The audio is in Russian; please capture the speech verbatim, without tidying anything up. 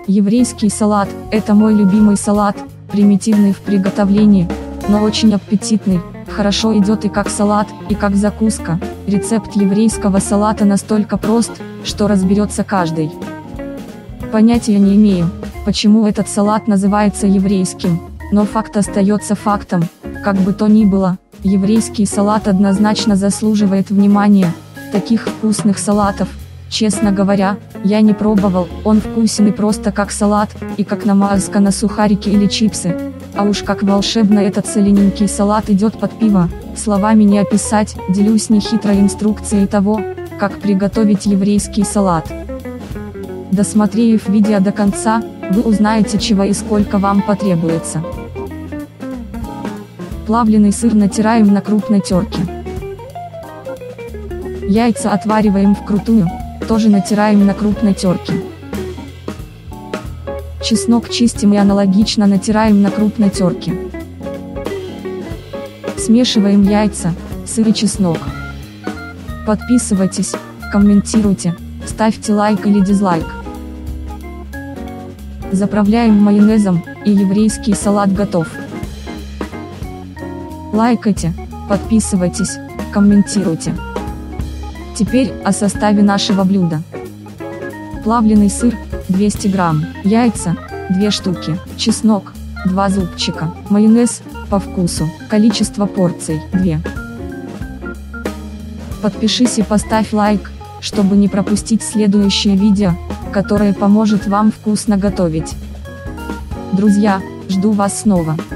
Еврейский салат – это мой любимый салат, примитивный в приготовлении, но очень аппетитный, хорошо идет и как салат, и как закуска. Рецепт еврейского салата настолько прост, что разберется каждый. Понятия не имею, почему этот салат называется еврейским, но факт остается фактом. Как бы то ни было, еврейский салат однозначно заслуживает внимания. Таких вкусных салатов, честно говоря, я не пробовал. Он вкусен и просто как салат, и как намазка на сухарики или чипсы. А уж как волшебно этот солененький салат идет под пиво, словами не описать. Делюсь нехитрой инструкцией того, как приготовить еврейский салат. Досмотрев видео до конца, вы узнаете, чего и сколько вам потребуется. Плавленый сыр натираем на крупной терке. Яйца отвариваем вкрутую, тоже натираем на крупной терке. Чеснок чистим и аналогично натираем на крупной терке. Смешиваем яйца, сыр и чеснок. Подписывайтесь, комментируйте, ставьте лайк или дизлайк. Заправляем майонезом, и еврейский салат готов. Лайкайте, подписывайтесь, комментируйте. Теперь о составе нашего блюда. Плавленый сыр – двести грамм, яйца – две штуки, чеснок – два зубчика, майонез – по вкусу, количество порций – две. Подпишись и поставь лайк, чтобы не пропустить следующее видео, которое поможет вам вкусно готовить. Друзья, жду вас снова.